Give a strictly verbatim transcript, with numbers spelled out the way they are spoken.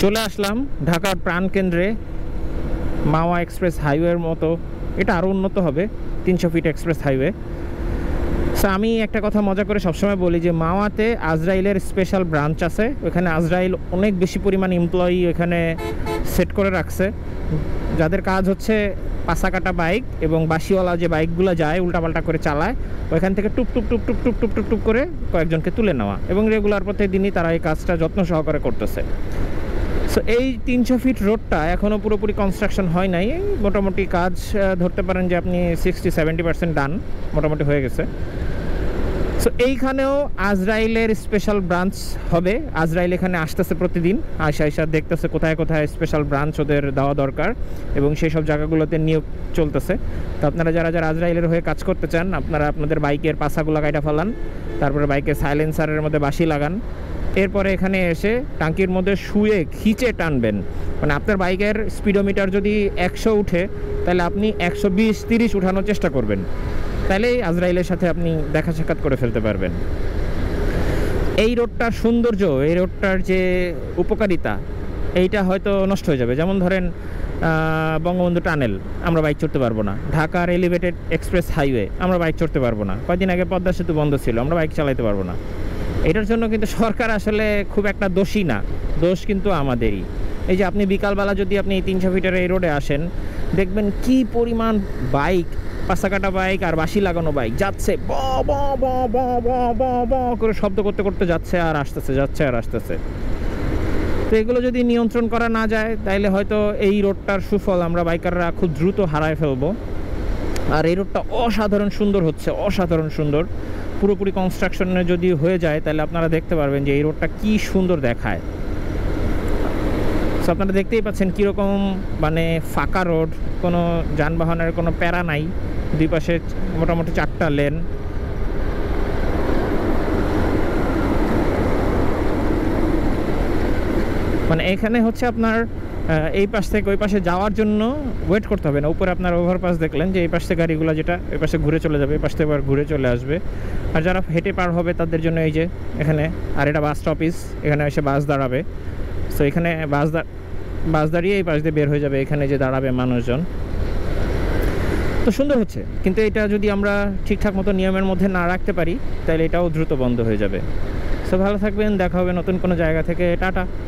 চলে আসলাম ঢাকার প্রাণকেন্দ্রে মাওয়া এক্সপ্রেস হাইওয়ের মতো। এটা আরও উন্নত হবে, তিনশো ফিট এক্সপ্রেস হাইওয়ে। সো আমি একটা কথা মজা করে সবসময় বলি যে মাওয়াতে আজরাইলের স্পেশাল ব্রাঞ্চ আছে। ওখানে আজরাইল অনেক বেশি পরিমাণ এমপ্লয়ি ওখানে সেট করে রাখছে, যাদের কাজ হচ্ছে পাশা কাটা বাইক এবং বাসিওয়ালা যে বাইকগুলো যায় উল্টাপাল্টা করে চালায়, ওইখান থেকে টুপ টুপ টুপ টুপ টুপ টুপ টুপ টুপ করে কয়েকজনকে তুলে নেওয়া, এবং রেগুলার প্রতিদিনই তারা এই কাজটা যত্ন সহকারে করতেছে। সো এই তিনশো ফিট রোডটা এখনও পুরোপুরি কনস্ট্রাকশন হয় নাই, মোটামুটি কাজ ধরতে পারেন যে আপনি সিক্সটি সেভেন্টি পার্সেন্ট ডান মোটামুটি হয়ে গেছে। সো এইখানেও আজরাইলের স্পেশাল ব্রাঞ্চ হবে। আজরাইল এখানে আসতেছে প্রতিদিন, আয়সা আয়সা দেখতেছে কোথায় কোথায় স্পেশাল ব্রাঞ্চ ওদের দেওয়া দরকার, এবং সেই সব জায়গাগুলোতে নিয়োগ চলতেছে। তো আপনারা যারা যারা আজরাইলের হয়ে কাজ করতে চান, আপনারা আপনাদের বাইকের পাশাগুলো কাটা ফেলান, তারপরে বাইকের সাইলেন্সারের মধ্যে বাঁশি লাগান, এরপরে এখানে এসে টাঙ্কির মধ্যে শুয়ে খিচে টানবেন। মানে আপনার বাইকের স্পিডোমিটার যদি একশো উঠে, তাহলে আপনি একশো বিশ তিরিশ উঠানোর চেষ্টা করবেন, তাহলেই আজরাইলের সাথে আপনি দেখা সাক্ষাৎ করে ফেলতে পারবেন। এই রোডটার সৌন্দর্য, এই রোডটার যে উপকারিতা, এইটা হয়তো নষ্ট হয়ে যাবে। যেমন ধরেন বঙ্গবন্ধু টানেল আমরা বাইক চড়তে পারবো না, ঢাকার এলিভেটেড এক্সপ্রেস হাইওয়ে আমরা বাইক চড়তে পারবো না, কয়েকদিন আগে পদ্মা সেতু বন্ধ ছিল, আমরা বাইক চালাতে পারবো না। এটার জন্য কিন্তু সরকার আসলে খুব একটা দোষী না, দোষ কিন্তু আমাদেরই। এই যে আপনি বিকালবেলা যদি আপনি এই তিনশো ফিটের এই রোডে আসেন, দেখবেন কি পরিমাণ বাইক, পাশাকাটা বাইক আর বাঁশি লাগানো বাইক যাচ্ছে, ব ব ব ব ব ব ব করে শব্দ করতে করতে যাচ্ছে আর আসতেছে, যাচ্ছে আর আসতেছে। তো এগুলো যদি নিয়ন্ত্রণ করা না যায়, তাইলে হয়তো এই রোডটার সুফল আমরা বাইকাররা খুব দ্রুত হারায় ফেলবো। আর এই রোডটা অসাধারণ সুন্দর হচ্ছে, অসাধারণ সুন্দর। পুরোপুরি কনস্ট্রাকশনে যদি হয়ে যায়, তাহলে আপনারা দেখতে পারবেন যে এই রোডটা কি সুন্দর দেখায়। সো আপনারা দেখতেই পাচ্ছেন কীরকম মানে ফাঁকা রোড, কোনো যানবাহনের কোনো প্যারা নাই, দুই পাশে মোটামুটি চারটা লেন। মানে এখানে হচ্ছে আপনার এই পাশ থেকে ওই পাশে যাওয়ার জন্য ওয়েট করতে হবে না। উপরে আপনার ওভারপাস দেখলেন যে এই পাশ থেকে গাড়িগুলো যেটা ওই পাশে ঘুরে চলে যাবে, এই পাশ থেকে আবার ঘুরে চলে আসবে। আর যারা হেঁটে পার হবে তাদের জন্য এই যে এখানে, আর এটা বাস স্টপিস, এখানে এসে বাস দাঁড়াবে। সো এখানে বাস বাস দাঁড়িয়ে এই পাশ দিয়ে বের হয়ে যাবে, এখানে যে দাঁড়াবে মানুষজন। তো সুন্দর হচ্ছে, কিন্তু এটা যদি আমরা ঠিকঠাক মতো নিয়মের মধ্যে না রাখতে পারি, তাহলে এটাও দ্রুত বন্ধ হয়ে যাবে। সো ভালো থাকবেন, দেখা হবে নতুন কোনো জায়গা থেকে। টাটা।